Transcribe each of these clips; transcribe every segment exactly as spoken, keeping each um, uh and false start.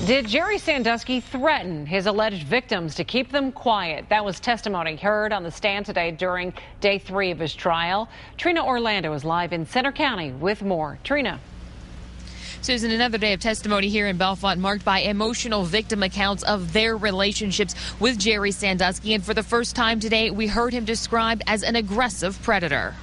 Did Jerry Sandusky threaten his alleged victims to keep them quiet? That was testimony heard on the stand today during day three of his trial. Trina Orlando is live in Centre County with more. Trina. Susan, another day of testimony here in Bellefonte marked by emotional victim accounts of their relationships with Jerry Sandusky. And for the first time today, we heard him described as an aggressive predator.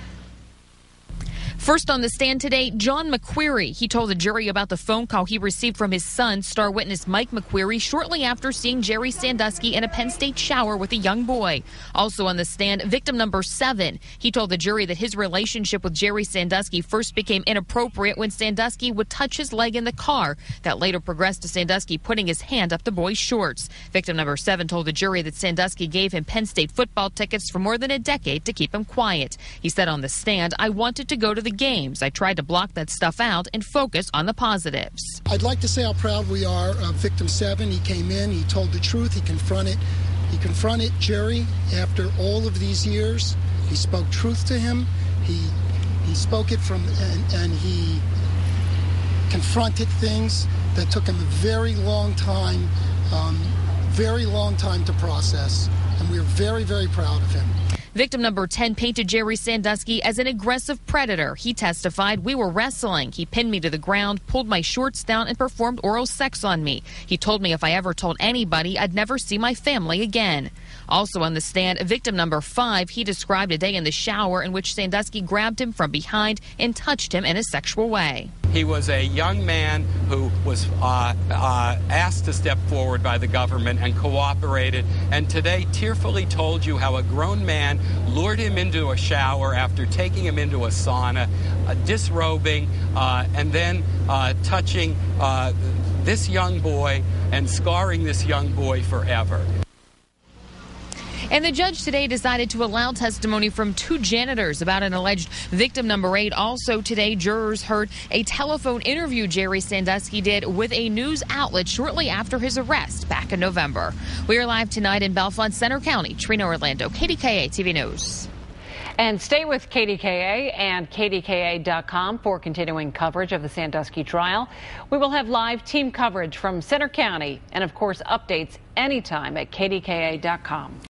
First on the stand today, John McQueary. He told the jury about the phone call he received from his son, star witness Mike McQueary, shortly after seeing Jerry Sandusky in a Penn State shower with a young boy. Also on the stand, victim number seven. He told the jury that his relationship with Jerry Sandusky first became inappropriate when Sandusky would touch his leg in the car. That later progressed to Sandusky putting his hand up the boy's shorts. Victim number seven told the jury that Sandusky gave him Penn State football tickets for more than a decade to keep him quiet. He said on the stand, "I wanted to go to the games. I tried to block that stuff out and focus on the positives." I'd like to say how proud we are of victim seven. He came in, he told the truth, he confronted, he confronted Jerry after all of these years. He spoke truth to him. He he spoke it from, and, and he confronted things that took him a very long time, um, very long time to process. And we're very, very proud of him. Victim number ten painted Jerry Sandusky as an aggressive predator. He testified, "We were wrestling. He pinned me to the ground, pulled my shorts down, and performed oral sex on me. He told me if I ever told anybody, I'd never see my family again." Also on the stand, victim number five, he described a day in the shower in which Sandusky grabbed him from behind and touched him in a sexual way. He was a young man who was uh, uh, asked to step forward by the government and cooperated, and today tearfully told you how a grown man lured him into a shower after taking him into a sauna, uh, disrobing, uh, and then uh, touching uh, this young boy and scarring this young boy forever. And the judge today decided to allow testimony from two janitors about an alleged victim number eight. Also today, jurors heard a telephone interview Jerry Sandusky did with a news outlet shortly after his arrest back in November. We are live tonight in Bellefonte, Centre County. Trina Orlando, K D K A T V News. And stay with K D K A and K D K A dot com for continuing coverage of the Sandusky trial. We will have live team coverage from Centre County and, of course, updates anytime at K D K A dot com.